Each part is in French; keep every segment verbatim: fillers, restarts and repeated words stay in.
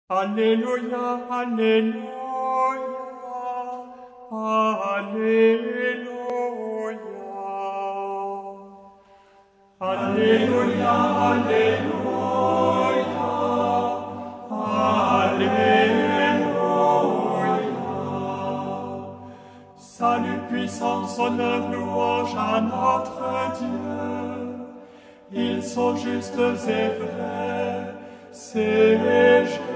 Alléluia, Alléluia, Alléluia. Alléluia, Alléluia, Alléluia. Salut, puissance, honneur, louange à notre Dieu. Ils sont justes et vrais, ces jugements.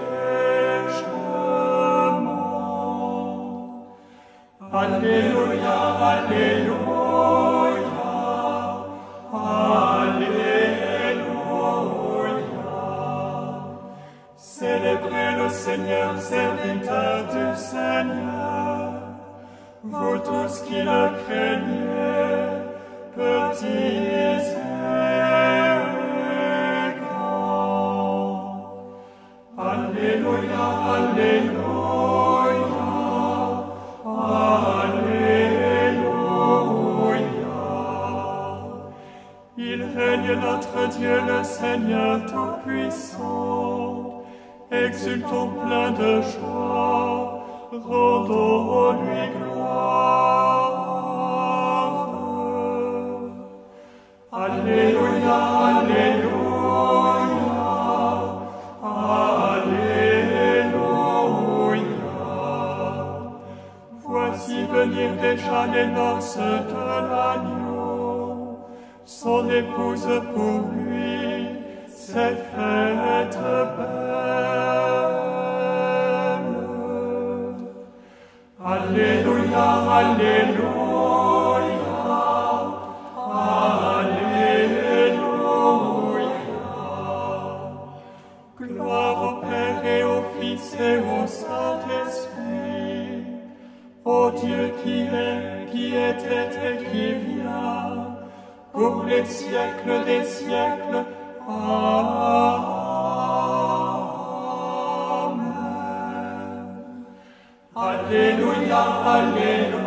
Alléluia, Alléluia, Alléluia. Célébrez le Seigneur, serviteur du Seigneur, vous tous qui le craignez, petits et grands. Alléluia, Alléluia, Alléluia. Il règne notre Dieu, le Seigneur Tout-Puissant. Exultons plein de joie, rendons-lui gloire. Alléluia, Alléluia, Alléluia. Voici venir déjà les noces de l'agneau, son épouse pour lui s'est faite belle. Alléluia, Alléluia, Alléluia. Gloire au Père et au Fils et au Saint-Esprit, ô Dieu qui est, qui était et qui vient, pour les siècles des siècles. Amen. Alléluia, Alléluia.